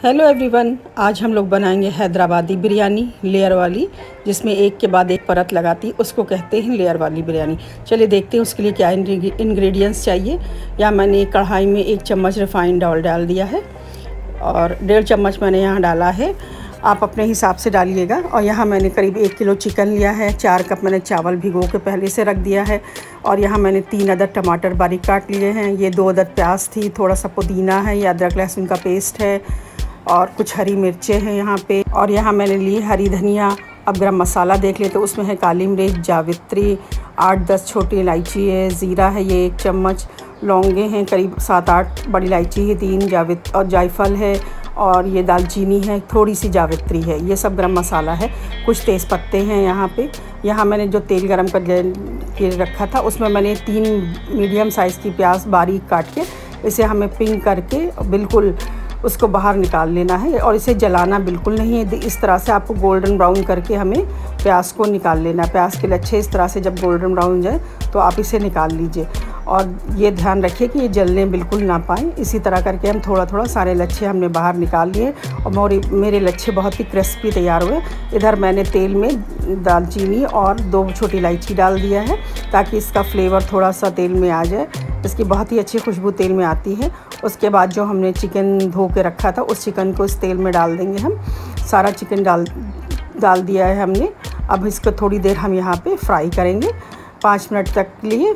Hello everyone, आज हम लोग बनाएंगे हैदराबादी बिरयानी लेयर वाली, जिसमें एक के बाद एक परत लगाती, उसको कहते हैं लेयर वाली बिरयानी। चलिए देखते हैं उसके लिए क्या इंग्रेडिएंट्स चाहिए। यहाँ मैंने एक कढ़ाई में 1 चम्मच रिफाइंड ऑयल डाल दिया है और 1.5 चम्मच मैंने यहाँ डाला है, आप अपने हिसाब से डालिएगा। और यहाँ मैंने करीब 1 किलो चिकन लिया है, 4 कप मैंने चावल भिगो के पहले से रख दिया है। और यहाँ मैंने 3 अदद टमाटर बारीक काट लिए हैं, ये 2 अदद प्याज थी, थोड़ा सा पुदीना है, ये अदरक लहसुन का पेस्ट है और कुछ हरी मिर्चें हैं यहाँ पे। और यहाँ मैंने ली हरी धनिया। अब गरम मसाला देख ले तो उसमें है काली मिर्च, जावित्री, 8-10 छोटी इलायची है, ज़ीरा है ये 1 चम्मच, लौंगे हैं करीब 7-8, बड़ी इलायची है 3, और जायफल है, और ये दालचीनी है, थोड़ी सी जावित्री है। ये सब गरम मसाला है। कुछ तेज़ पत्ते हैं यहाँ पे। यहाँ मैंने जो तेल गरम के रखा था उसमें मैंने 3 मीडियम साइज़ की प्याज बारीक काट के इसे हमें पिंक करके बिल्कुल उसको बाहर निकाल लेना है। और इसे जलाना बिल्कुल नहीं है, इस तरह से आपको गोल्डन ब्राउन करके हमें प्याज को निकाल लेना है। प्याज के लच्छे इस तरह से जब गोल्डन ब्राउन जाए तो आप इसे निकाल लीजिए। और ये ध्यान रखिए कि ये जलने बिल्कुल ना पाएँ। इसी तरह करके हम थोड़ा थोड़ा सारे लच्छे हमने बाहर निकाल लिए और मेरे लच्छे बहुत ही क्रिस्पी तैयार हुए। इधर मैंने तेल में दालचीनी और 2 छोटी इलायची डाल दिया है ताकि इसका फ्लेवर थोड़ा सा तेल में आ जाए। इसकी बहुत ही अच्छी खुशबू तेल में आती है। उसके बाद जो हमने चिकन धो के रखा था उस चिकन को इस तेल में डाल देंगे हम। सारा चिकन डाल दिया है हमने। अब इसको थोड़ी देर हम यहाँ पे फ्राई करेंगे 5 मिनट तक के लिए।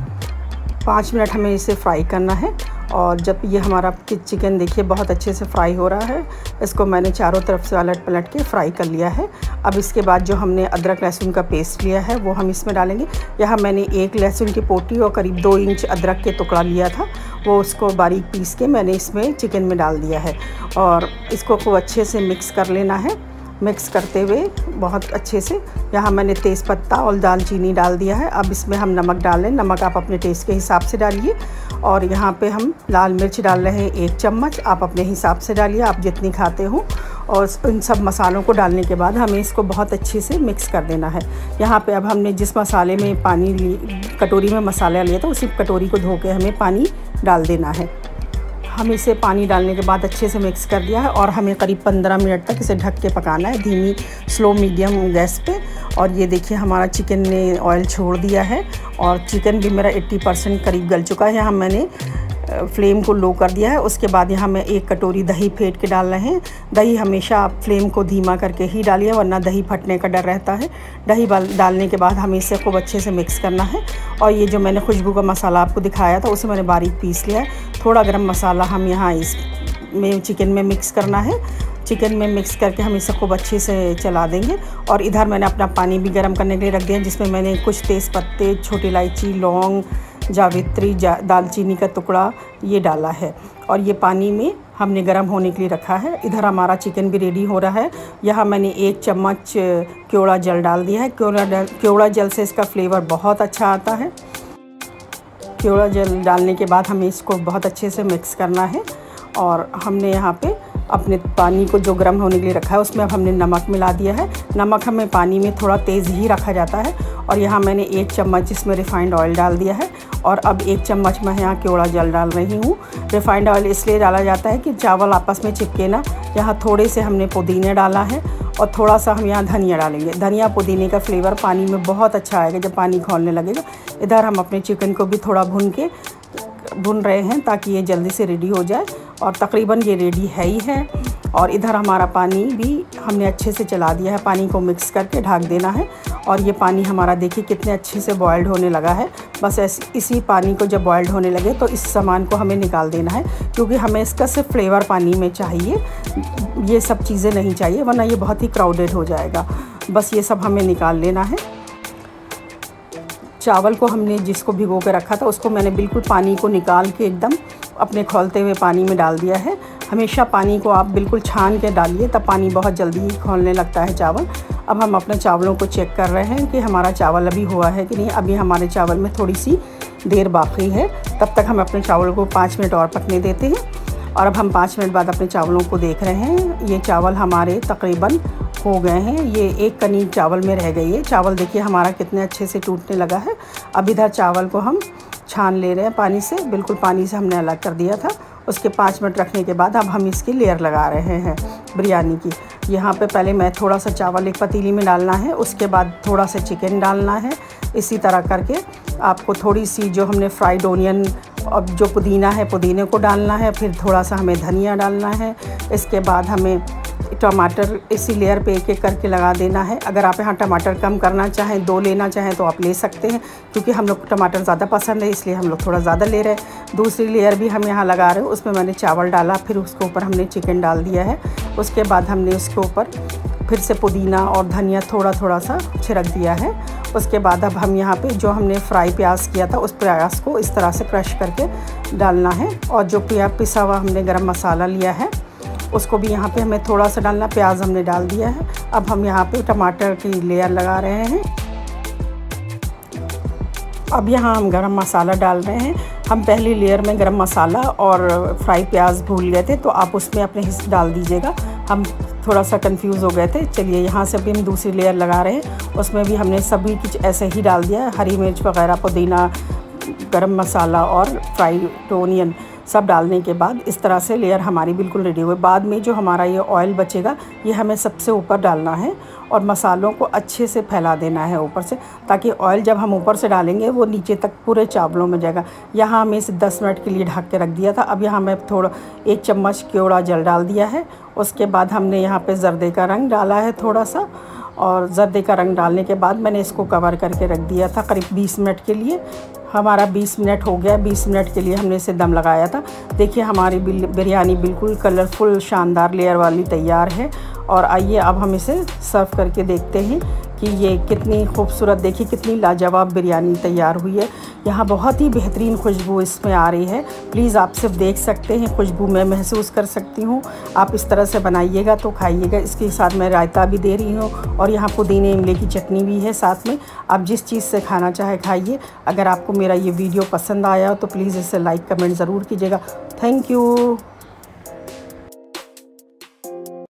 5 मिनट हमें इसे फ्राई करना है। और जब ये हमारा चिकन देखिए बहुत अच्छे से फ्राई हो रहा है, इसको मैंने चारों तरफ से अलट पलट के फ्राई कर लिया है। अब इसके बाद जो हमने अदरक लहसुन का पेस्ट लिया है वो हम इसमें डालेंगे। यहाँ मैंने 1 लहसुन की पोटी और करीब 2 इंच अदरक के टुकड़ा लिया था, वो उसको बारीक पीस के मैंने इसमें चिकन में डाल दिया है। और इसको खूब अच्छे से मिक्स कर लेना है। मिक्स करते हुए बहुत अच्छे से यहाँ मैंने तेज़पत्ता और दालचीनी डाल दिया है। अब इसमें हम नमक डाल लें। नमक आप अपने टेस्ट के हिसाब से डालिए। और यहाँ पे हम लाल मिर्च डाल रहे हैं 1 चम्मच, आप अपने हिसाब से डालिए, आप जितनी खाते हो। और इन सब मसालों को डालने के बाद हमें इसको बहुत अच्छे से मिक्स कर देना है। यहाँ पे अब हमने जिस मसाले में कटोरी में मसाला लिया था उसी कटोरी को धो के हमें पानी डाल देना है। हम इसे पानी डालने के बाद अच्छे से मिक्स कर दिया है और हमें करीब 15 मिनट तक इसे ढक के पकाना है धीमी स्लो मीडियम गैस पे। और ये देखिए हमारा चिकन ने ऑयल छोड़ दिया है और चिकन भी मेरा 80% करीब गल चुका है। यहाँ मैंने फ्लेम को लो कर दिया है। उसके बाद यहाँ मैं 1 कटोरी दही फेंट के डाल रहे हैं। दही हमेशा आप फ्लेम को धीमा करके ही डालिए वरना दही फटने का डर रहता है। दही डालने के बाद हमें इसे खूब अच्छे से मिक्स करना है। और ये जो मैंने खुशबू का मसाला आपको दिखाया था उसे मैंने बारीक पीस लिया है। थोड़ा गरम मसाला हम यहाँ इसमें चिकन में मिक्स करना है। चिकन में मिक्स करके हम इसे खूब अच्छे से चला देंगे। और इधर मैंने अपना पानी भी गर्म करने के लिए रख दिया, जिसमें मैंने कुछ तेज़ पत्ते, छोटी इलायची, लौंग, जावित्री, दालचीनी का टुकड़ा ये डाला है। और ये पानी में हमने गर्म होने के लिए रखा है। इधर हमारा चिकन भी रेडी हो रहा है। यहाँ मैंने 1 चम्मच केवड़ा जल डाल दिया है। केवड़ा जल से इसका फ्लेवर बहुत अच्छा आता है। केवड़ा जल डालने के बाद हमें इसको बहुत अच्छे से मिक्स करना है। और हमने यहाँ पे अपने पानी को जो गर्म होने के लिए रखा है उसमें अब हमने नमक मिला दिया है। नमक हमें पानी में थोड़ा तेज़ ही रखा जाता है। और यहाँ मैंने 1 चम्मच इसमें रिफ़ाइंड ऑयल डाल दिया है। और अब 1 चम्मच मैं यहाँ केवड़ा जल डाल रही हूँ। रिफ़ाइंड ऑयल इसलिए डाला जाता है कि चावल आपस में चिपके ना। यहाँ थोड़े से हमने पुदीने डाला है और थोड़ा सा हम यहाँ धनिया डालेंगे। धनिया पुदीने का फ्लेवर पानी में बहुत अच्छा आएगा जब पानी खौलने लगेगा। इधर हम अपने चिकन को भी थोड़ा भून रहे हैं ताकि ये जल्दी से रेडी हो जाए। और तकरीबन ये रेडी है ही है। और इधर हमारा पानी भी हमने अच्छे से चला दिया है। पानी को मिक्स करके ढक देना है। और ये पानी हमारा देखिए कितने अच्छे से बॉयल्ड होने लगा है। बस इसी पानी को जब बॉयल्ड होने लगे तो इस सामान को हमें निकाल देना है, क्योंकि हमें इसका सिर्फ फ्लेवर पानी में चाहिए, ये सब चीज़ें नहीं चाहिए वरना ये बहुत ही क्राउडेड हो जाएगा। बस ये सब हमें निकाल लेना है। चावल को हमने जिसको भिगो के रखा था उसको मैंने बिल्कुल पानी को निकाल के एकदम अपने खौलते हुए पानी में डाल दिया है। हमेशा पानी को आप बिल्कुल छान के डालिए, तब पानी बहुत जल्दी ही खौलने लगता है चावल। अब हम अपने चावलों को चेक कर रहे हैं कि हमारा चावल अभी हुआ है कि नहीं। अभी हमारे चावल में थोड़ी सी देर बाकी है, तब तक हम अपने चावल को 5 मिनट और पकने देते हैं। और अब हम 5 मिनट बाद अपने चावलों को देख रहे हैं। ये चावल हमारे तकरीबन हो गए हैं। ये 1 कनी चावल में रह गई है। चावल देखिए हमारा कितने अच्छे से टूटने लगा है। अब इधर चावल को हम छान ले रहे हैं पानी से, बिल्कुल पानी से हमने अलग कर दिया था। उसके 5 मिनट रखने के बाद अब हम इसकी लेयर लगा रहे हैं बिरयानी की। यहाँ पे पहले मैं थोड़ा सा चावल एक पतीली में डालना है, उसके बाद थोड़ा सा चिकन डालना है। इसी तरह करके आपको थोड़ी सी जो हमने फ्राइड ओनियन और जो पुदीना है, पुदीने को डालना है। फिर थोड़ा सा हमें धनिया डालना है। इसके बाद हमें टमाटर इसी लेयर पे एक एक करके लगा देना है। अगर आप यहाँ टमाटर कम करना चाहें, 2 लेना चाहें तो आप ले सकते हैं, क्योंकि हम लोग को टमाटर ज़्यादा पसंद है इसलिए हम लोग थोड़ा ज़्यादा ले रहे हैं। दूसरी लेयर भी हम यहाँ लगा रहे हैं, उसमें मैंने चावल डाला, फिर उसके ऊपर हमने चिकन डाल दिया है। उसके बाद हमने उसके ऊपर फिर से पुदीना और धनिया थोड़ा थोड़ा सा छिड़क दिया है। उसके बाद अब हम यहाँ पे जो हमने फ्राई प्याज किया था उस प्याज को इस तरह से क्रश करके डालना है। और जो पिसा हुआ हमने गरम मसाला लिया है उसको भी यहाँ पे हमें थोड़ा सा डालना। प्याज हमने डाल दिया है। अब हम यहाँ पे टमाटर की लेयर लगा रहे हैं। अब यहाँ हम गरम मसाला डाल रहे हैं। हम पहली लेयर में गरम मसाला और फ्राई प्याज भूल गए थे, तो आप उसमें अपने हिस्से डाल दीजिएगा। हम थोड़ा सा कंफ्यूज हो गए थे। चलिए यहाँ से भी हम दूसरी लेयर लगा रहे हैं। उसमें भी हमने सभी कुछ ऐसे ही डाल दिया है, हरी मिर्च वगैरह, पुदीना, गरम मसाला और फ्राइड ओनियन सब डालने के बाद इस तरह से लेयर हमारी बिल्कुल रेडी हो गई। बाद में जो हमारा ये ऑयल बचेगा ये हमें सबसे ऊपर डालना है और मसालों को अच्छे से फैला देना है ऊपर से, ताकि ऑयल जब हम ऊपर से डालेंगे वो नीचे तक पूरे चावलों में जाएगा। यहाँ हमें इसे 10 मिनट के लिए ढक के रख दिया था। अब यहाँ मैं थोड़ा 1 चम्मच केवड़ा जल डाल दिया है। उसके बाद हमने यहाँ पे जर्दे का रंग डाला है थोड़ा सा, और जर्दे का रंग डालने के बाद मैंने इसको कवर करके रख दिया था करीब 20 मिनट के लिए। हमारा 20 मिनट हो गया। 20 मिनट के लिए हमने इसे दम लगाया था। देखिए हमारी बिरयानी बिल्कुल कलरफुल शानदार लेयर वाली तैयार है। और आइए अब हम इसे सर्व करके देखते हैं कि ये कितनी खूबसूरत, देखिए कितनी लाजवाब बिरयानी तैयार हुई है। यहाँ बहुत ही बेहतरीन खुशबू इसमें आ रही है। प्लीज़ आप सिर्फ देख सकते हैं, खुशबू मैं महसूस कर सकती हूँ। आप इस तरह से बनाइएगा तो खाइएगा। इसके साथ मैं रायता भी दे रही हूँ और यहाँ पुदीने इमली की चटनी भी है साथ में। आप जिस चीज़ से खाना चाहे खाइए। अगर आपको मेरा ये वीडियो पसंद आया तो प्लीज़ इसे लाइक कमेंट ज़रूर कीजिएगा। Thank you.